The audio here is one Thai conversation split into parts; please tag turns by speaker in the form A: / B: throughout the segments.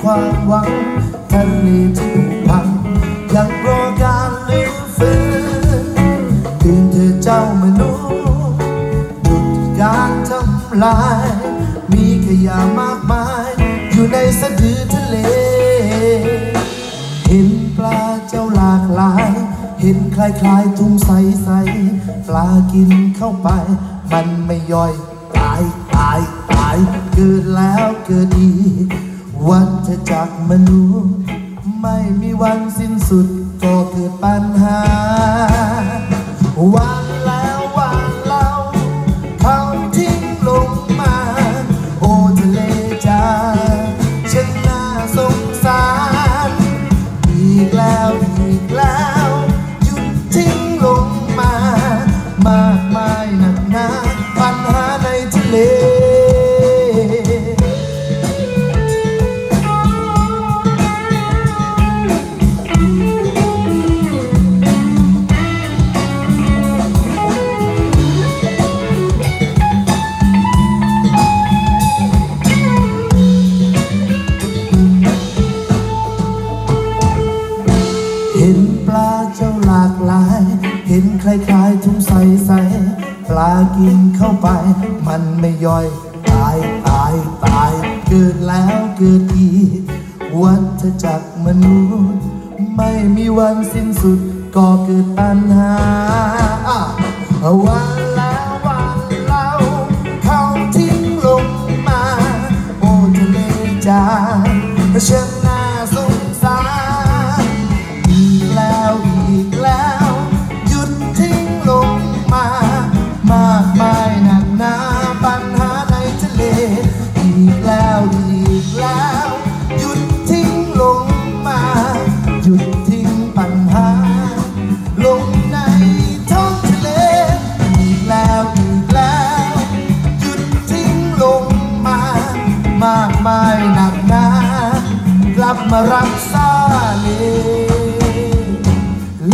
A: ความหวังทะเลที่ผุพังยังรอการลื้อฟื้นตื่นเธอเจ้ามนุษย์หยุดการทำลายมีขยะมากมายอยู่ในสะดือทะเลเห็นปลาเจ้าหลากหลายเห็นคล้ายๆทุ่งใสๆปลากินเข้าไปมันไม่ย่อยตายเกิดแล้วเกิดอีกวัฏจักรมนุษย์ไม่มีวันสิ้นสุดก็เกิดปัญหาวันแล้ววันเล่าเขาทิ้งลงมาโอ้ทะเลจ้าฉันน่าสงสารอีกแล้วหยุดทิ้งลงมามากมายหนักหนาปัญหาในทะเลเห็นปลาเจ้าหลากหลายเห็นคล้ายๆทุ่งใสๆปลากินเข้าไปมันไม่ย่อยตายเกิดแล้วเกิดอีกวัฏจักรมนุษย์ไม่มีวันสิ้นสุดก็เกิดปัญหาวันแล้ววันเล่าเขาทิ้งลงมาโอ้ทะเลจ้าฉันน่าสงสารอีกแล้วหยุดทิ้งลงมามากมายหนักหนาปัญหาในทะเลอีกแล้วหยุดทิ้งลงมาหยุดทิ้งปัญหาลงในท้องทะเลอีกแล้วหยุดทิ้งลงมามากมายหนักหนากลับมารักษาเล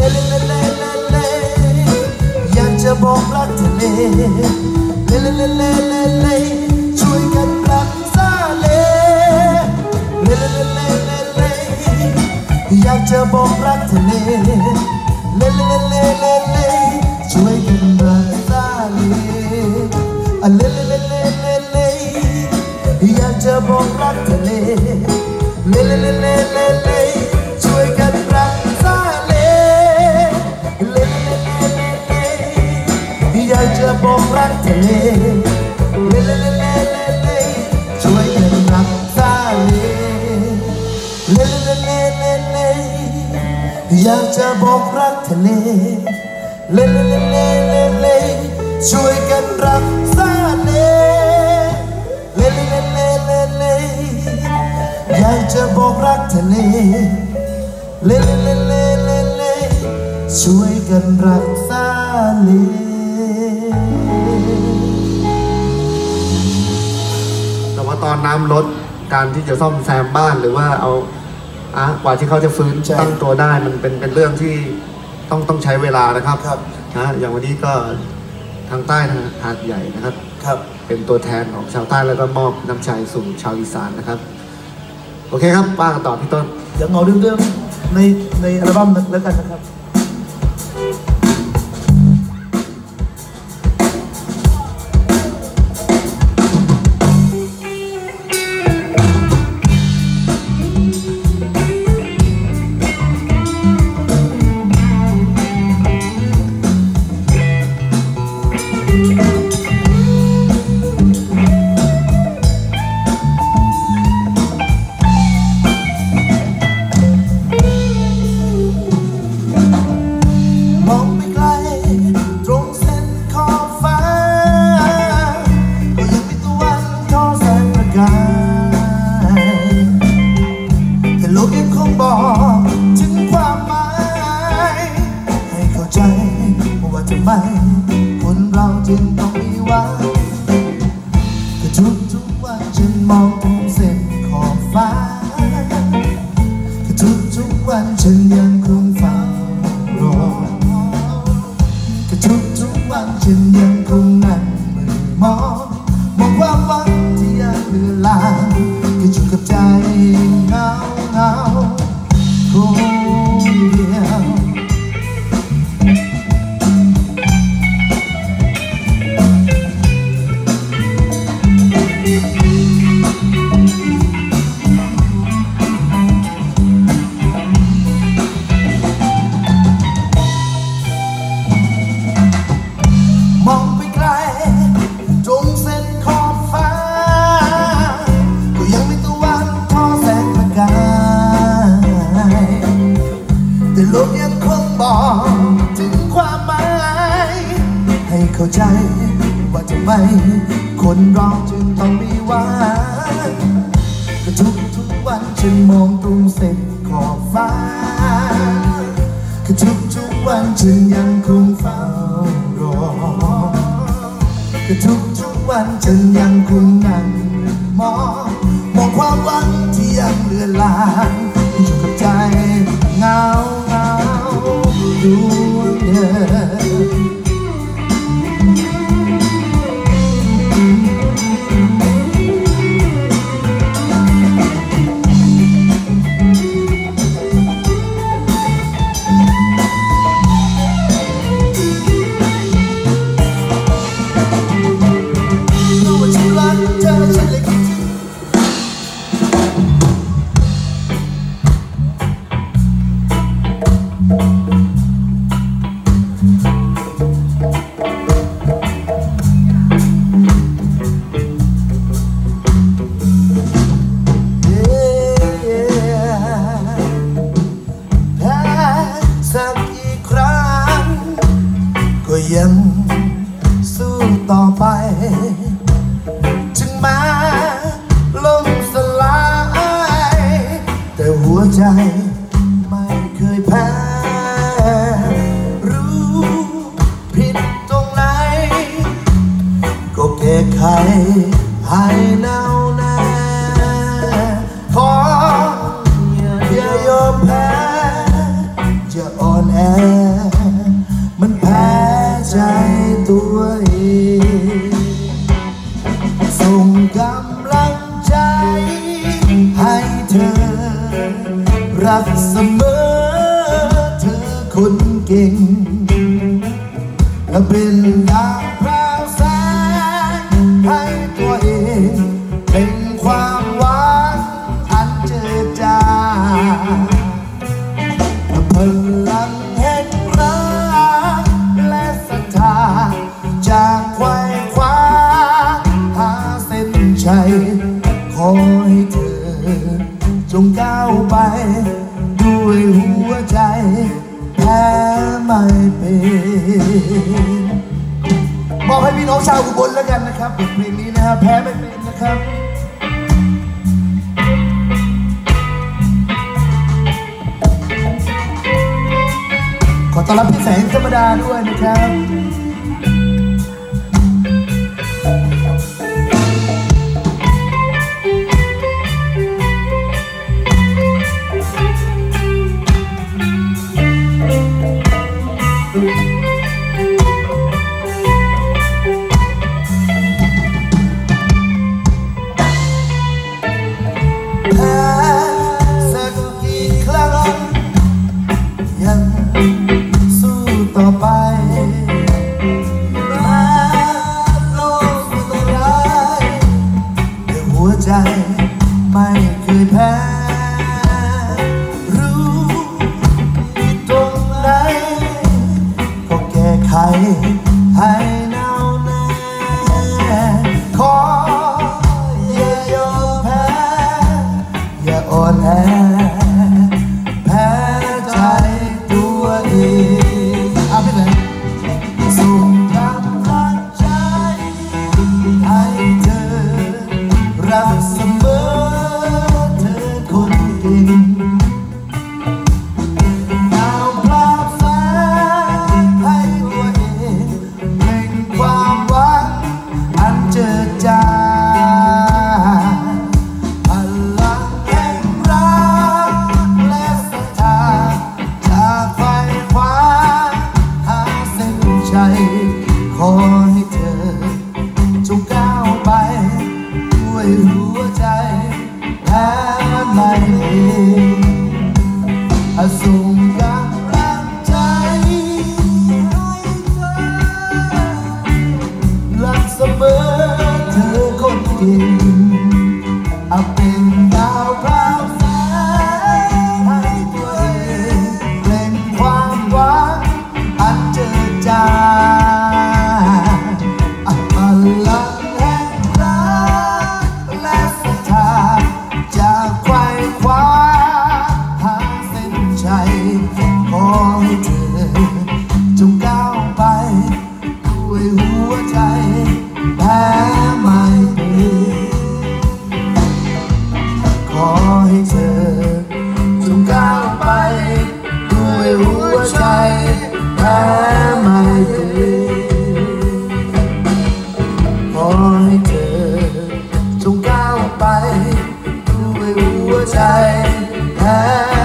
A: อยากจะบอกรักทะเลเลช่วยกันรักษาเลอยากจะบอกรักทะเลเลช่วยกันรักษาเลอยากจะบอกรักทะเลเลช่วยกันรักษาเลอยากจะบอกรักทะเลช่วยกันรักษาเลอยากจะบอกรักทะเลช่วยกันรักษาเลอยากจะบอกรักทะเลช่วยกันรักษาเล
B: แต่ว่าตอนน้ำลดการที่จะซ่อมแซมบ้านหรือว่าเอากว่าที่เขาจะฟื้นตั้งตัวได้มันเป็นเรื่องที่ต้องใช้เวลานะครับนะอย่างวันนี้ก็ทางใต้หาดใหญ่นะครับเป็นตัวแทนของชาวใต้แล้วก็มอบน้ำใจสู่ชาวอีสานนะครับโอเคครับป้ากันต่อพี่ต้น
A: เดี๋ยวเงาเดิมๆในอัลบั้มแล้วกันนะครับคนเราจึงต้องมีหวังแต่ทุกวันฉันมองถึงเส้นขอบฟ้าทุกวันฉันยังคงเฝ้ารอทุกวันฉันยังคงนั่งมือมองความหวังที่ยังเลือนลางก็อยู่กับใจเหงาบอกถึงความหมายให้เข้าใจว่าทำไมคนเราจึงต้องมีหวังก็ทุกวันฉันมองตรงเส้นขอบฟ้าก็ทุกวันฉันยังคงเฝ้ารอก็ทุกวันฉันยังคงนั่งมองความหวังที่ยังเลือนลางอยู่กับใจเงาดวงเดิมยังสู้ต่อไปถึงแม้ล่มสลายแต่หัวใจไม่เคยแพ้รู้ผิดตรงไหนก็แก้ไขให้แน่วแน่ขออย่ายอมแพ้จะอ่อนแอมันแพ้ใจตัวเองส่งกำลังใจให้เธอรักเสมอเธอคนเก่งและเป็นดาวพราวแสงให้ตัวเองเป็นความหวังอันเจิดจ้าพลังแห่งรักและศรัทธาจากไขว่คว้าหาเส้นชัยขอให้เธอจงก้าวไปด้วยหัวใจแพ้ไม่เป็นมอบให้พี่น้องชาวอุบลแล้วกันนะครับบทเพลงนี้นะฮะแพ้ไม่เป็นนะครับขอต้อนรับพี่แสงธรรมดาด้วยนะครับแพ้สักกี่ครั้งยังสู้ต่อไปแม้โลกจะร้ายแต่หัวใจไม่เคยแพ้รู้ตรงไหนก็แก้ไขให้แน่วแน่ขออย่ายอมแพ้อย่าอ่อนแอแพ้ใจตัวเองเอาไปเลยส่งกำลังใจให้เธอรักเสมอเธอคนเก่งดาวพราวแสงให้ตัวเองเป็นความหวังอันเจิดจ้าพลังแห่งรักและศรัทธาจากไขว่คว้าหาเส้นชัยขอให้เธอจงก้าวไปด้วยหัวใจแพ้ไม่เป็นส่งกำลังใจให้เธอรักเสมอเธอคนเก่งเป็นดาวพราวแสงให้ตัวเองเป็นความหวังอันเจิดจ้าพ้ไม่ตัวเองขอให้เธอจงก้าวไปด้วยหัวใจแพ้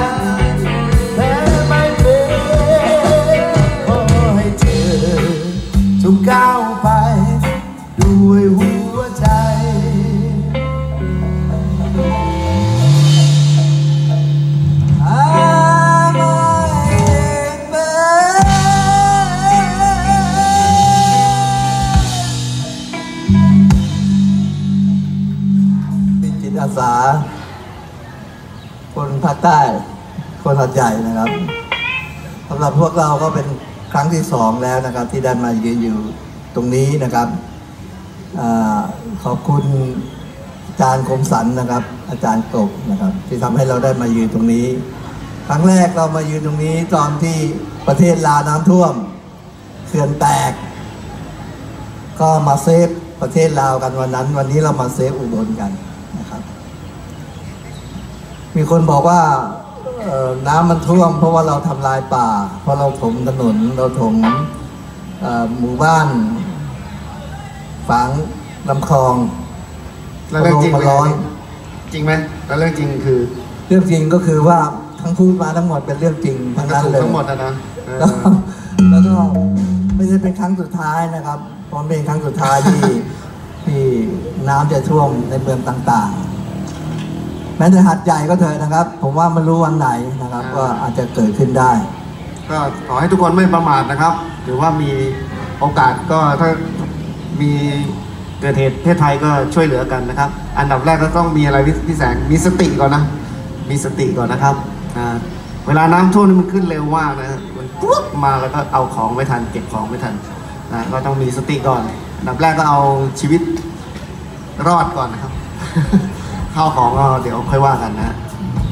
A: ไม่เป็นขอให้เธอจงก้าวไปด้วยหัวใจอาสาคนภาคใต้คนหัดใหญ่นะครับสำหรับพวกเราก็เป็นครั้งที่2แล้วนะครับที่ได้มายืนอยู่ตรงนี้นะครับขอบคุณอาจารย์คมสันนะครับอาจารย์กบนะครับที่ทำให้เราได้มายืนตรงนี้ครั้งแรกเรามายืนตรงนี้ตอนที่ประเทศลาวน้ำท่วมเขื่อนแตกก็มาเซฟประเทศลาวกันวันนี้เรามาเซฟอุบลกันนะครับมีคนบอกว่าน้ำมันท่วมเพราะว่าเราทำลายป่าเพราะเราถมถนนเราถมหมู่บ้านฝังลำคลอง
B: แล้วเรื่องจริงร้อนจริงไหมแล้วเรื่องจริงคือ
A: เรื่องจริงก็คือว่าทั้งพูดมาทั้งหมดเป็นเรื่องจริงทั้งนั้นเลย
B: ทั้งหมดนะ
A: แล้วก็ไม่ใช่เป็นครั้งสุดท้ายนะครับเพราะเป็นครั้งสุดท้ายที่น้ำจะท่วมในเมืองต่างๆแม้แต่หัดใหญ่ก็เถอะนะครับผมว่าไม่รู้วันไหนนะครับก็อาจจะเกิดขึ้นได้
B: ก็ขอให้ทุกคนไม่ประมาทนะครับหรือว่ามีโอกาสก็ถ้ามีเกิดเหตุประเทศไทยก็ช่วยเหลือกันนะครับอันดับแรกก็ต้องมีอะไรพี่แสงมีสติก่อนนะมีสติก่อนนะครับเวลาน้ำท่วมมันขึ้นเร็วมากนะมันปุ๊บมาแล้วก็เอาของไม่ทันเก็บของไม่ทันนะก็ต้องมีสติก่อนอันดับแรกก็เอาชีวิตรอดก่อนนะครับข้าวของก็เดี๋ยวค่อยว่ากันนะ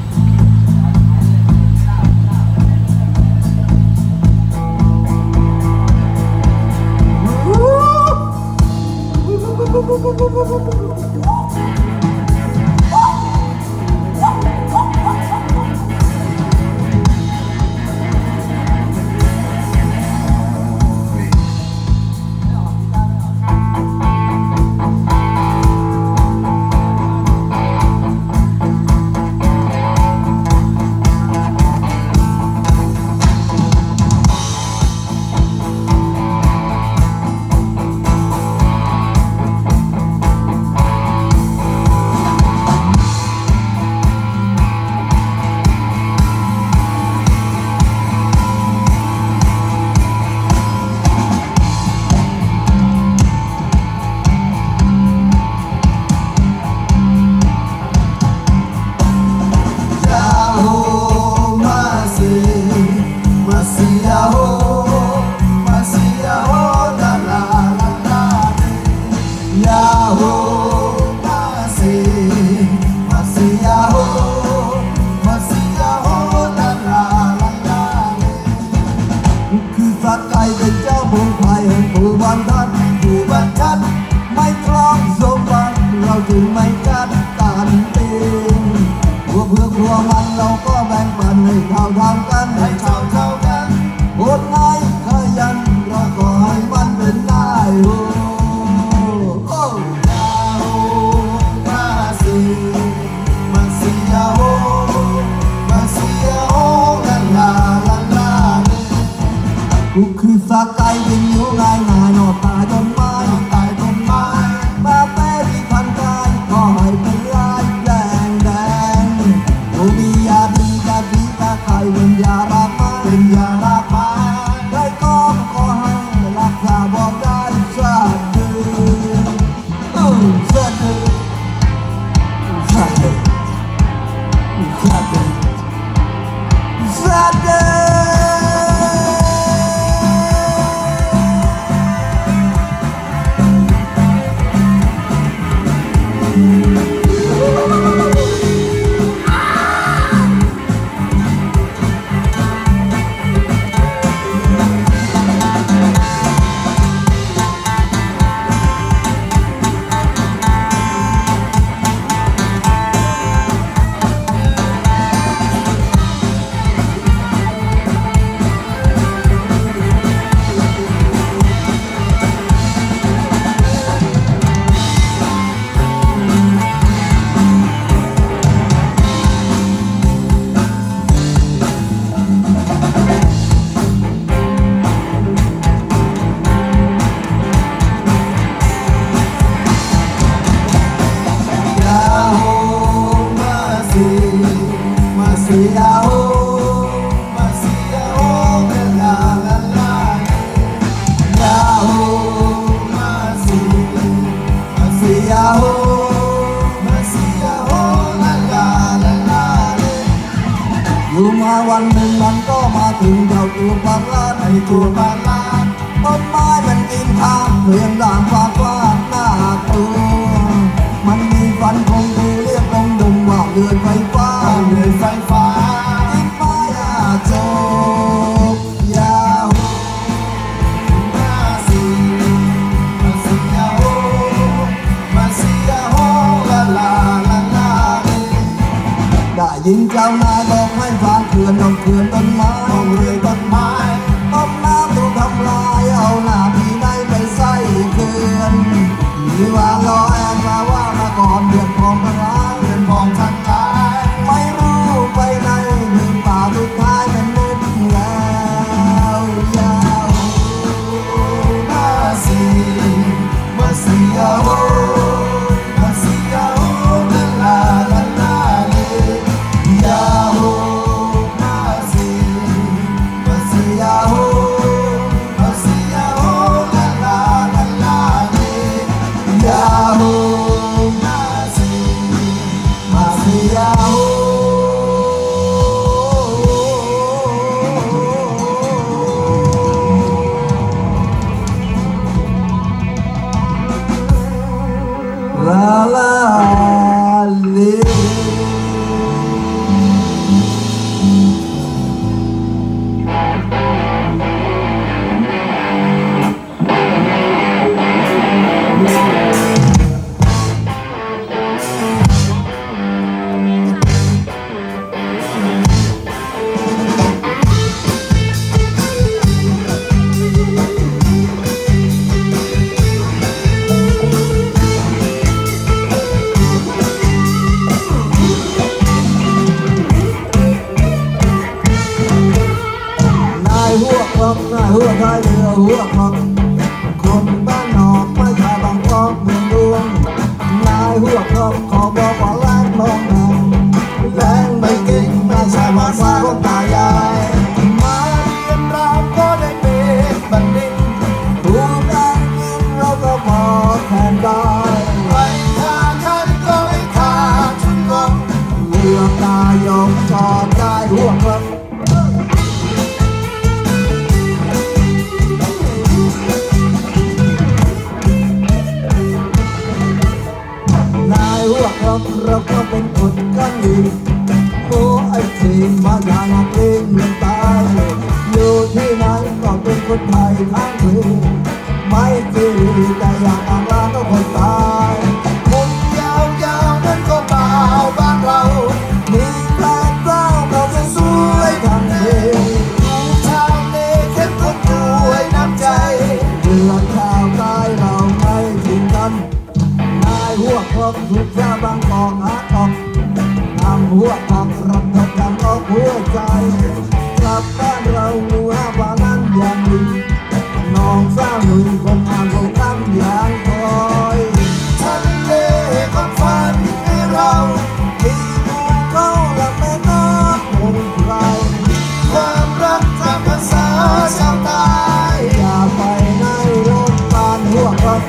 B: ถึงไม่จัดการเองเพื่อครัวมันเราก็แบ่งปันให้เท่ากันให้เท่ากันอดไล่ขยันเราก็ให้มันเป็นได้โอ้ยาโฮมาสิมาสิยาโฮมาสิยาโฮลาลาลาลากูคือสักไก่เป็นอยู่ง่ายนอตายต้นไม้มาแต่ที่พันกายก็ให้เป็นลายแดงกูมียาดีกะดีกะไข่เป็นยารักมาได้ก็ขอให้รักษาบอกได้สักเดือนสักเดือนสักเดือนสักเดือนสักเดือน
A: ตัวบาลานต้นไม้มันกินข้ามเรื่องรางความกว้างหน้ากลัวมันมีฟันคงดูเรียกลงดุงว่าเรือนไฟฟ้าเรือนไฟฟ้าต้นไม้โจกยาวมาสีมาสียาวมาสียาวลาลาลาลาได้ยินเจ้านายบอกให้ฟานเขื่อนลงเขื่อนต้นไม้เรือยต้นไม้ต้นน้ำถูกทำลายเอาหน้าพี่ในไปใส่เขื่อนมีว่าลอยแอนมาว่ามาก่อนเดือดพองทั้งหลายเดือดพองทั้งหลายไม่รู้ไปไหนหนึ่งป่าสุดท้ายมันมืดแล้วยาวมาสีมาสียาวมาสียาวลาลาลาลาเลยาวมาสีมาสียาวมาสียาวลาลาลาลาเลยยาวมาสีมาสียาวลาลาเล หัวท้ายเรือหัวคอกคนบ้านนอกไม่ขายบางกอกเมืองหลวงนายหัวคอกขอบอกว่าแรงมองน้ำแรงไม่เก่งไม่ใช่มาสร้างของตายายมาเรียนรามก็ได้เป็นบัณฑิตถูกอ้างอิงเราก็พอแทนได้ไปทางขันก็ไม่ขาดชุนงงเลือกนายกชอบได้หัวคอกเราก็เป็นคนกันดีโอ้ไอ้ทีมมาอย่างเพลงเมืองตายอยู่ที่ไหนก็เป็นคนไทยทั้งคืนไม่จีแต่อยากอ่างลาก็คนตายผมยาวๆนั้นก็เบาบ้านเรามีแฟนเราเราจะสวยทำเพลงชาวเล่เข้มข้นด้วยน้ำใจเรือชาวใต้เราไม่ทิ้งกันนายหัวครอบทุกชาบางกองหาออกทำหัวครอบรับทำจำออกหัวใจกลับบ้านเราหัวบ้านนั้นอย่างดีน้องสาวหนุ่ยคนอ่านคงทำอย่างคอยทะเลของฝันให้เราที่ภูเขาและแม่น้ำคงไกลความรักตามภาษาชาวใต้อย่าไปในรถบ้านหัวครอบ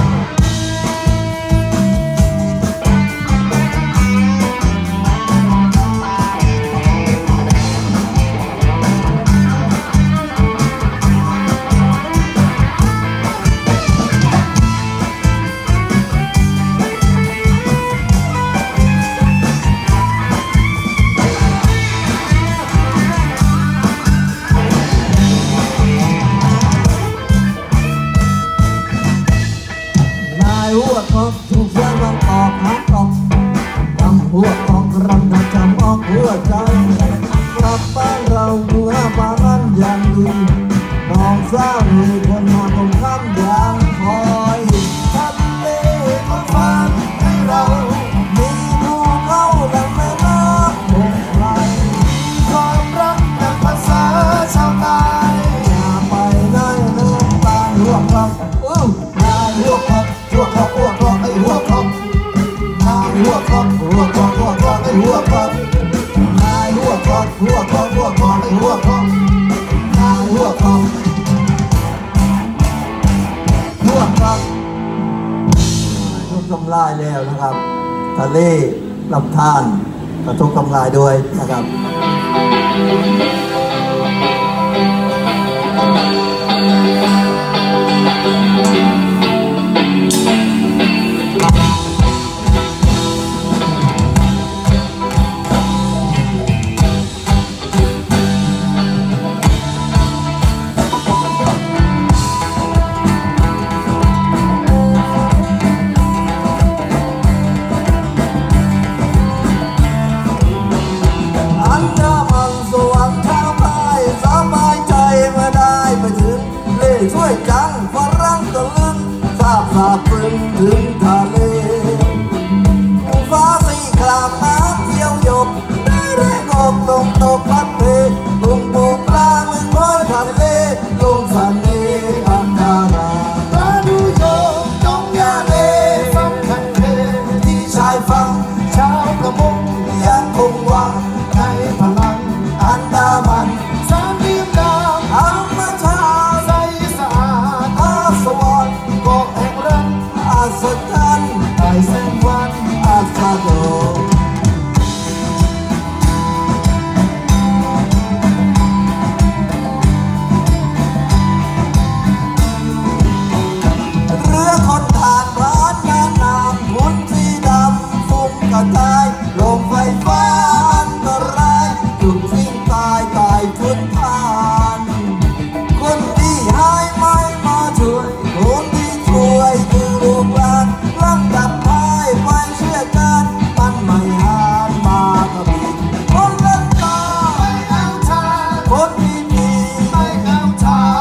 A: ทุกอย่างมันออกหักออกทำหัวออกรำทำจำออกหัวใจกลับบ้านเราหัวบ้านนั้นอย่างดีน้องสาวมีคนนอนตรงข้ามอย่างคอยทะเลของฝันให้เรามีภูเขาและแม่น้ำคงไกลความรักดังภาษาชาวใต้อย่าไปไหนเรื่องบ้านหัวครับนายหัวครับหัวครับหัวครับไอ้หัวครับนายหัวครับหัวครับหัวครับไอ้หัวครับนายหัวครับหัวครับหัวครับไอ้หัวครับนายหัวครับหัวครับทุกทำลายแล้วนะครับทะเลลำธารกระทบทำลายด้วยนะครับสันนิอันดาราพระดูโยจงยาเลสำคัญเทที่ชายฝั่งชาวประมงยังคงหวังในพลังอันดามันสามเหลี่ยมดาวอมตะใสสะอาดอาสวรรค์เกาะแห่งรักอัศจรรย์ไต่แสงวันอัศโดเรือคนผ่านร้านน้ำน้ำหุ่นสีดำฟุ้งกระจายลมไฟฟ้าอันตรายจุดสิ้นตายตายทุนทานคนที่หายไม่มาช่วยคนที่ช่วยคือลูกหลานลำดับท้ายไม่เชื่อกันมันไม่หานมากระบินคนนั้นตายไม่เอาทางคนที่ดีไม่เอาทาง